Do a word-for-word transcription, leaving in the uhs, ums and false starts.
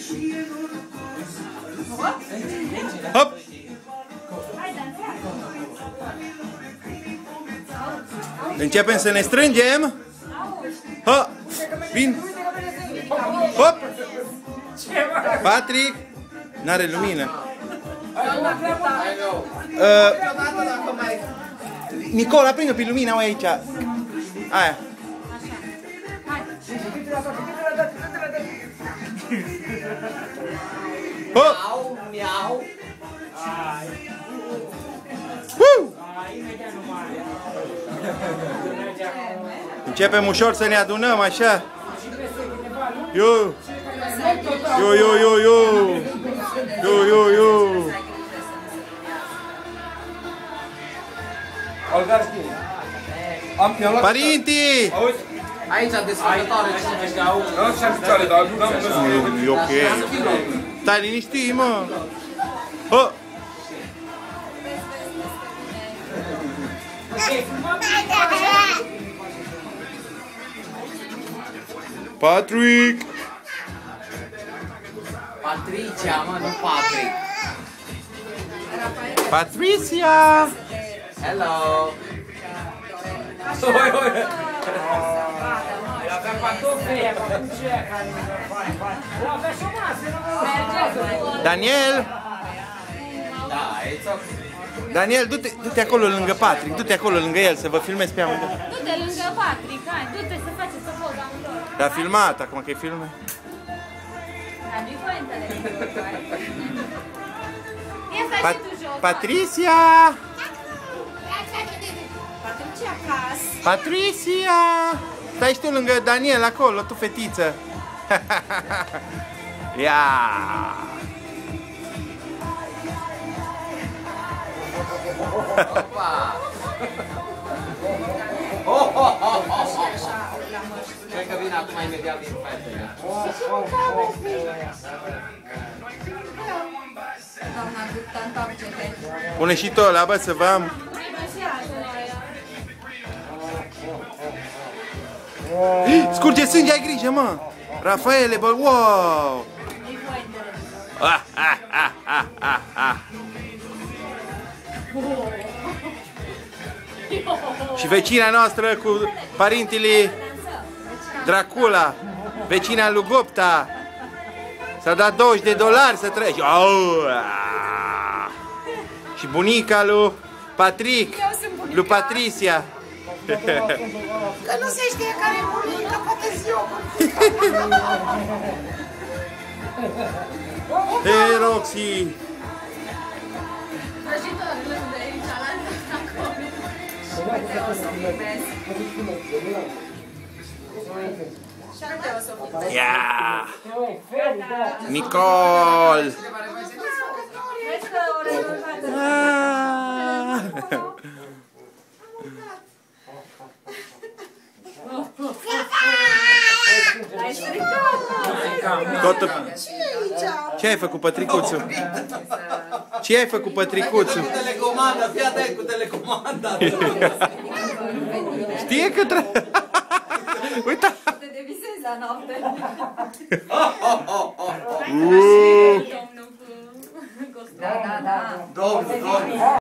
Hop! Începem să ne strângem. Hop! Vin! Hop! Patrick! N-are lumină. Uh, Nicola, aprinde pe lumina aici. Aia. Hop! Woo! Începem ușor să ne adunăm, așa. Yo! Yo, yo, yo, yo! Yo, yo, yo! Părinții! Aici, desfăcătoare, cine știa auzi? Nu știu picioare, dar nu E ok. Stai liniștit, mă! Hă! Patrick! Patricia, mă, nu Patrick. Patricia! Hello! Daniel! Da, it's ok. Daniel, du-te du-te acolo lângă Patrick, du-te acolo lângă el să vă filmezi pe amândoi. Du-te lângă Patrick, hai, du-te să faceți o poză amândoi. Te-a filmat acum că e filme. Dar nu-i cuentele. Ia stai Pa și tu jos. Patricia! Patricia acasă. Patricia! Stai și tu lângă Daniel acolo, tu fetiță. Ia! Opa! Oh, oh, oh, oh, oh. Cred că vine acum imediat din fetele. Pune și tu ăla, bă, să vă am. Scurge sânge, ai grijă, mă! Rafaele, bă, wow! Ah, ah, ah, ah, ah, ah. Și vecina noastră cu părintele Dracula, vecina lui Gupta, s-a dat douăzeci de dolari să trăiești. Și bunica lui Patrick, lui Patricia. Că nu se știe care e bunica, poate zi eu. Hei, Roxy! Ia! Nicole! Ah! Tot... Ce ai făcut, Pătricuțu? Ce ai făcut, Pătricuțu? Cu telecomanda, fii atent cu telecomanda. Știe că trebuie... Uita! Te devisezi la noapte. Uh! Da, da, da. Domnul, domnul.